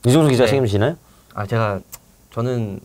이종석 기자 네. 책임지시나요? 아, 저는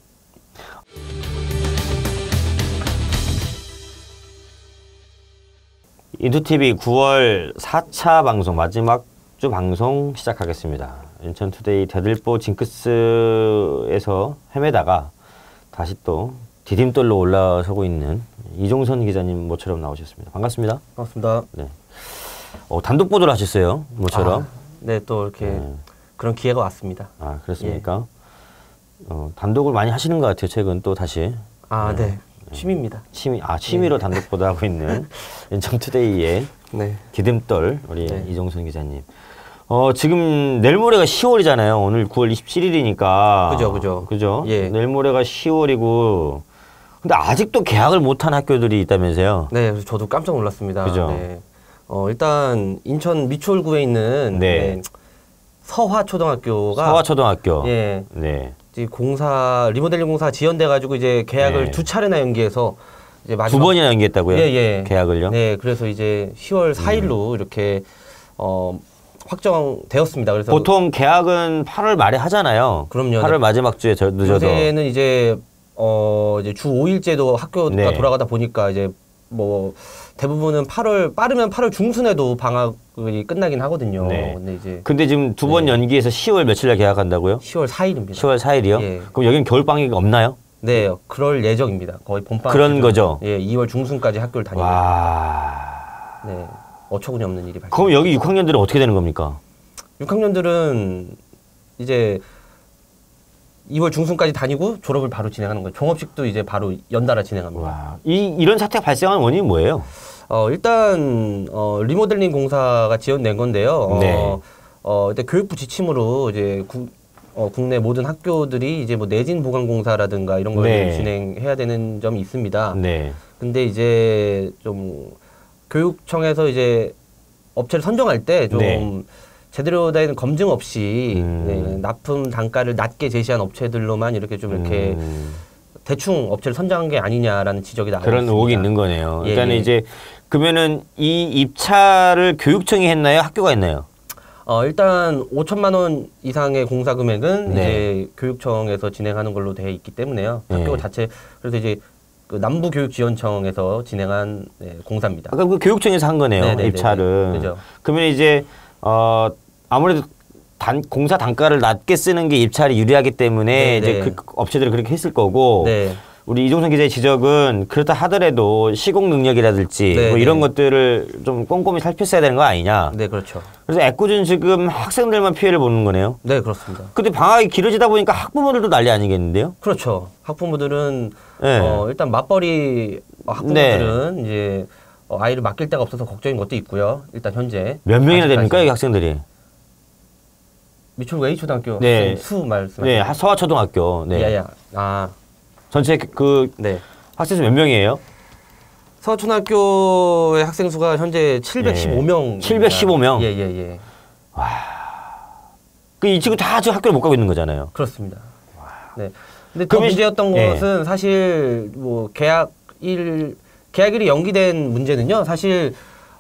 인투TV 9월 4차 방송, 마지막 주 방송 시작하겠습니다. 인천투데이 대들보 징크스에서 헤매다가 다시 또 디딤돌로 올라서고 있는 이종선 기자님 모처럼 나오셨습니다. 반갑습니다. 반갑습니다. 네. 단독 보도를 하셨어요, 모처럼. 네, 또 이렇게 그런 기회가 왔습니다. 아, 그렇습니까? 단독을 많이 하시는 것 같아요, 최근 또 다시. 네. 취미입니다. 취미로 단독 보도하고 있는 인천투데이의 네. 디딤돌, 우리 이종선 기자님. 지금 내일 모레가 10월이잖아요. 오늘 9월 27일이니까. 그죠? 예. 내일 모레가 10월이고. 근데 아직도 개학을 못한 학교들이 있다면서요? 네, 그래서 저도 깜짝 놀랐습니다. 그죠? 네. 일단 인천 미추홀구에 있는 서화초등학교가 서화초등학교. 예. 네. 리모델링 공사 지연돼 가지고 이제 계약을 2차례나 연기해서 이제 마지막 2번이나 연기했다고요? 예. 계약을요? 네, 그래서 이제 10월 4일로 이렇게 확정되었습니다. 그래서 보통 계약은 8월 말에 하잖아요. 그럼요. 8월 마지막 주에 늦어도. 요새는 이제 주 5일제도 학교가 돌아가다 보니까 이제 뭐 대부분은 빠르면 8월 중순에도 방학이 끝나긴 하거든요. 네. 근데 지금 2번 연기해서 10월 며칠 날 계약한다고요? 10월 4일입니다. 10월 4일이요? 예. 그럼 여기는 겨울방학이 없나요? 네, 그럴 예정입니다. 거의 봄방학. 그런 거죠? 예, 2월 중순까지 학교를 다닙니다. 와. 네, 어처구니 없는 일이 발생. 그럼 여기 6학년들은 어떻게 되는 겁니까? 6학년들은 이제 2월 중순까지 다니고 졸업을 바로 진행하는 거예요. 종업식도 이제 바로 연달아 진행합니다. 와. 이런 사태가 발생한 원인이 뭐예요? 일단 리모델링 공사가 지연된 건데요. 일단 교육부 지침으로 이제 국내 모든 학교들이 이제 뭐 내진 보강 공사라든가 이런 걸 진행해야 되는 점이 있습니다. 네. 근데 이제 좀 교육청에서 이제 업체를 선정할 때 좀 제대로 된 검증 없이 납품 단가를 낮게 제시한 업체들로만 이렇게 대충 업체를 선정한 게 아니냐라는 지적이 나오고 있습니다. 그런 의혹이 있는 거네요. 예, 그러니까 이제 그러면은 이 입찰을 교육청이 했나요? 학교가 했나요? 일단 5천만 원 이상의 공사 금액은 이제 교육청에서 진행하는 걸로 되어 있기 때문에요. 학교 자체 그래서 이제 그 남부교육지원청에서 진행한 공사입니다. 그러니까 그 교육청에서 한 거네요. 입찰은. 그죠. 그러면 이제 아무래도 공사 단가를 낮게 쓰는 게 입찰이 유리하기 때문에 이제 그 업체들이 그렇게 했을 거고. 우리 이종선 기자의 지적은 그렇다 하더라도 시공 능력이라든지 뭐 이런 것들을 좀 꼼꼼히 살폈어야 되는 거 아니냐. 네, 그렇죠. 그래서 애꿎은 지금 학생들만 피해를 보는 거네요. 네, 그렇습니다. 근데 방학이 길어지다 보니까 학부모들도 난리 아니겠는데요? 그렇죠. 학부모들은 일단 맞벌이 학부모들은 이제 아이를 맡길 데가 없어서 걱정인 것도 있고요. 일단 현재 몇 명이나 됩니까, 여기 학생들이? 미추홀구 A초등학교 수 말씀하시죠? 네, 서화초등학교. 네. 전체 학생 수 몇 명이에요? 서초등학교의 학생 수가 현재 715명. 715명? 예. 와. 이 친구 다 지금 학교를 못 가고 있는 거잖아요. 그렇습니다. 네. 근데 더 문제였던 것은 사실 뭐 계약일이 연기된 문제는요. 사실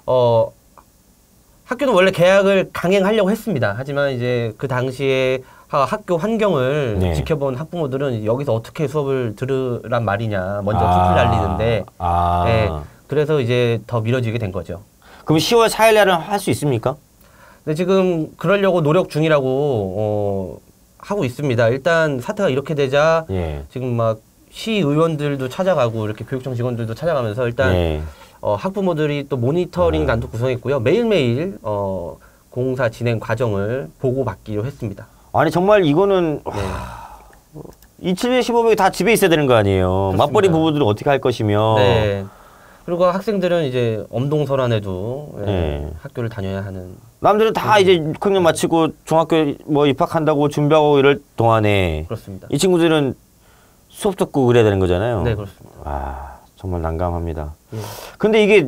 학교는 원래 계약을 강행하려고 했습니다. 하지만 이제 그 당시에 학교 환경을 지켜본 학부모들은 여기서 어떻게 수업을 들으란 말이냐 먼저 툭툭 날리는데 그래서 이제 더 미뤄지게 된 거죠. 그럼 10월 4일 날은 할 수 있습니까? 네, 지금 그러려고 노력 중이라고 하고 있습니다. 일단 사태가 이렇게 되자 지금 막 시의원들도 찾아가고 이렇게 교육청 직원들도 찾아가면서 일단 학부모들이 또 모니터링 단도 구성했고요. 매일매일 공사 진행 과정을 보고받기로 했습니다. 아니 정말 이거는 이 715명이 다 집에 있어야 되는 거 아니에요. 그렇습니다. 맞벌이 부부들은 어떻게 할 것이며. 그리고 학생들은 이제 엄동설안에도 학교를 다녀야 하는. 남들은 다 이제 6학년 마치고 중학교 뭐 입학한다고 준비하고 이럴 동안에 그렇습니다. 이 친구들은 수업 듣고 그래야 되는 거잖아요. 네, 그렇습니다. 와, 정말 난감합니다. 근데 이게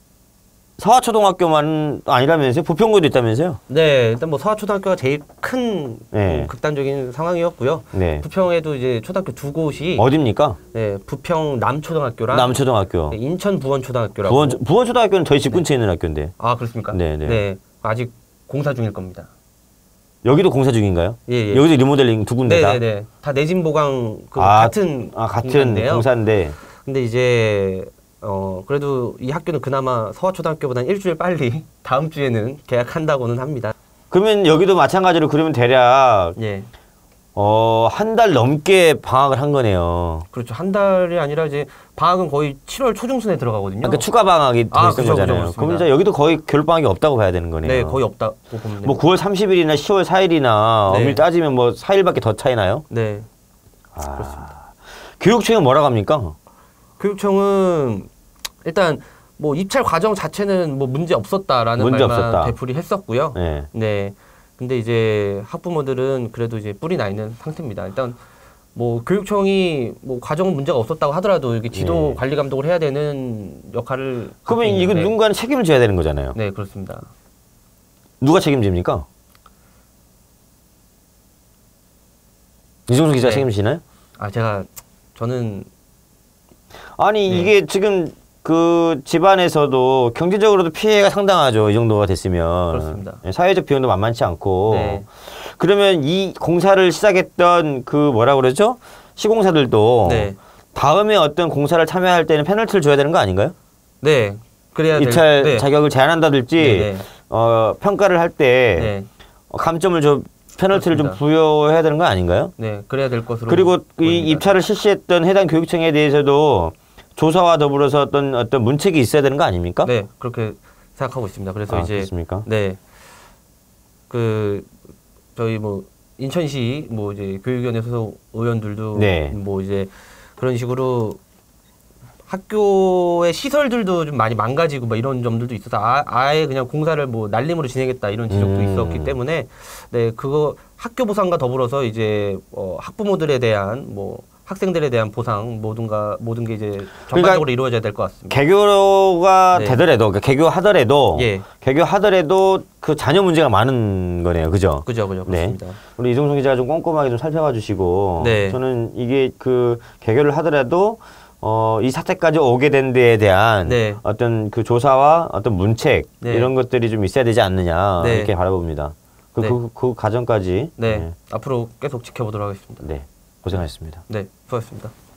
서화초등학교만 아니라면서요? 부평구에도 있다면서요? 네, 일단 뭐 서화초등학교가 제일 큰 극단적인 상황이었고요. 부평에도 이제 초등학교 두 곳이 어디입니까? 네, 부평 남초등학교랑 남초등학교, 인천 부원초등학교라고. 부원초등학교는 저희 집 근처에 있는 학교인데. 아, 그렇습니까? 네. 아직 공사 중일 겁니다. 여기도 공사 중인가요? 예. 여기도 리모델링 두 군데 다? 네네네. 다 내진 보강 같은 공사인데. 근데 이제 그래도 이 학교는 그나마 서화초등학교보다는 일주일 빨리 다음 주에는 개학한다고는 합니다. 그러면 여기도 마찬가지로 그러면 대략 예. 한 달 넘게 방학을 한 거네요. 그렇죠. 한 달이 아니라 이제 방학은 거의 7월 초중순에 들어가거든요. 그러니까 추가 방학이 더 있는 거잖아요. 그럼 이제 여기도 거의 겨울 방학이 없다고 봐야 되는 거네요. 네, 거의 없다고 보면 됩니다. 뭐 9월 30일이나 10월 4일이나 엄밀히 따지면 뭐 4일밖에 더 차이나요? 네. 그렇습니다. 교육청은 뭐라고 합니까? 교육청은 일단 뭐 입찰 과정 자체는 뭐 문제 없었다라는 말만 되풀이했었고요. 네. 네. 근데 이제 학부모들은 그래도 이제 뿔이 나 있는 상태입니다. 일단 뭐 교육청이 뭐 과정 문제가 없었다고 하더라도 이렇게 지도 관리 감독을 해야 되는 역할을 그러면 이거 누군가는 책임을 져야 되는 거잖아요. 네, 그렇습니다. 누가 책임집니까? 이종석 기자 책임지나요? 저는 아니 이게 지금 그 집안에서도 경제적으로도 피해가 상당하죠. 이 정도가 됐으면. 그렇습니다. 사회적 비용도 만만치 않고. 네. 그러면 이 공사를 시작했던 그 뭐라 그러죠? 시공사들도 네. 다음에 어떤 공사를 참여할 때는 페널티를 줘야 되는 거 아닌가요? 네. 그래야 입찰 자격을 제한한다든지 평가를 할 때 감점을 좀 페널티를 그렇습니다. 좀 부여해야 되는 거 아닌가요? 네, 그래야 될 것으로. 그리고 보입니다. 이 입찰을 실시했던 해당 교육청에 대해서도 조사와 더불어서 어떤 문책이 있어야 되는 거 아닙니까? 네, 그렇게 생각하고 있습니다. 그래서 이제 그렇습니까? 네, 저희 뭐 인천시 뭐 이제 교육위원회 소속 의원들도 뭐 이제 그런 식으로 학교의 시설들도 좀 많이 망가지고 뭐 이런 점들도 있어서 아예 그냥 공사를 뭐 날림으로 진행했다 이런 지적도 있었기 때문에 네, 그거 학교 보상과 더불어서 이제 학부모들에 대한 뭐 학생들에 대한 보상 모든 게 이제 전반적으로 그러니까 이루어져야 될 것 같습니다. 개교가 되더라도 개교하더라도 그 자녀 문제가 많은 거네요, 그죠? 그죠, 그렇습니다. 우리 이종성 기자가 좀 꼼꼼하게 좀 살펴봐 주시고 저는 이게 그 개교를 하더라도 이 사태까지 오게 된 데에 대한 어떤 그 조사와 어떤 문책 이런 것들이 좀 있어야 되지 않느냐 이렇게 바라봅니다. 그 과정까지 앞으로 계속 지켜보도록 하겠습니다. 고생하셨습니다. 네, 수고하셨습니다.